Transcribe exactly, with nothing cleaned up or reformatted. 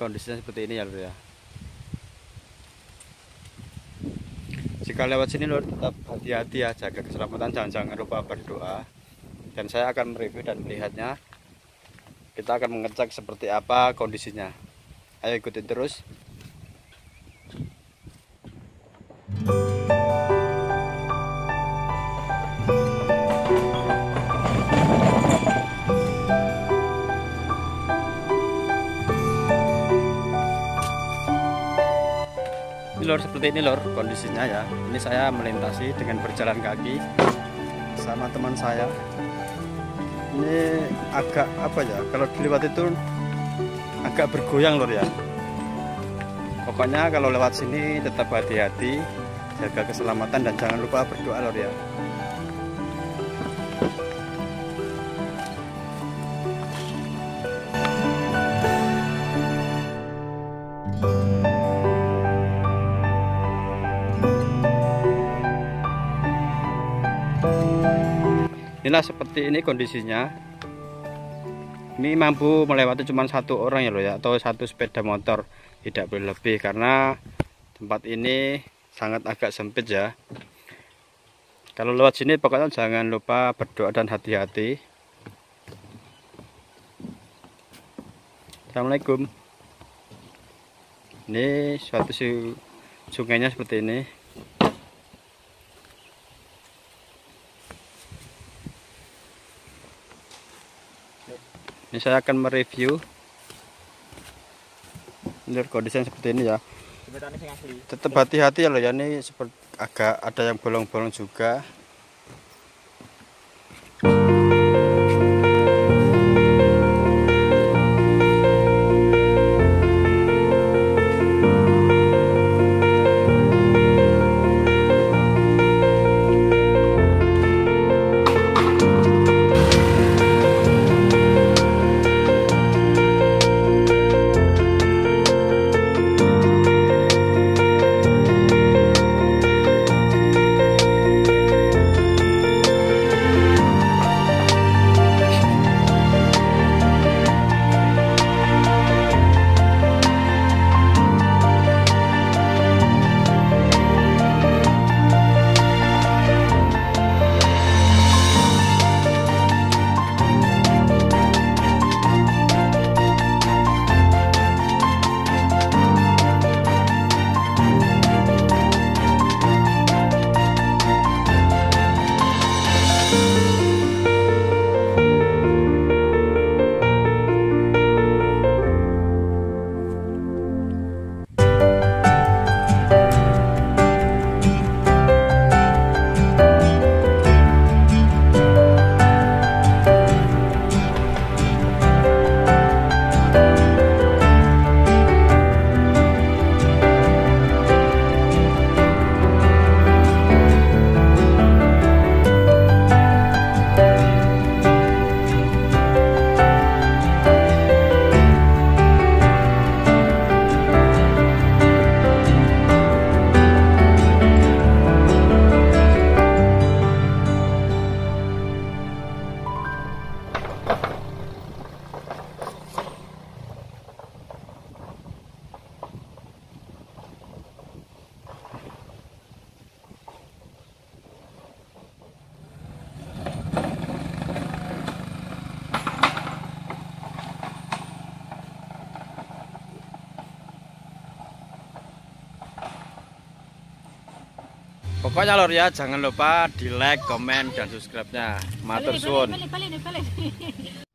kondisinya seperti ini ya lur ya. Jika lewat sini lur, tetap hati-hati ya, jaga keselamatan, jangan-jangan lupa berdoa. Dan saya akan mereview dan melihatnya. Kita akan mengecek seperti apa kondisinya. Ayo ikutin terus. Ini lor, seperti ini lor kondisinya ya. Ini saya melintasi dengan berjalan kaki sama teman saya. Ini agak apa ya, kalau dilewat itu agak bergoyang lor ya. Pokoknya kalau lewat sini tetap hati-hati, jaga keselamatan dan jangan lupa berdoa lor ya. Inilah seperti ini kondisinya. Ini mampu melewati cuma satu orang ya loh ya, atau satu sepeda motor, tidak boleh lebih karena tempat ini sangat agak sempit ya. Kalau lewat sini pokoknya jangan lupa berdoa dan hati-hati. Assalamualaikum. Ini suatu sungainya seperti ini. Ini saya akan mereview. Ini kondisinya seperti ini ya. Tetap hati-hati ya loh ya, ini seperti agak ada yang bolong-bolong juga. Pokoknya lor ya, jangan lupa di like, komen, dan subscribe-nya. Matur suwun.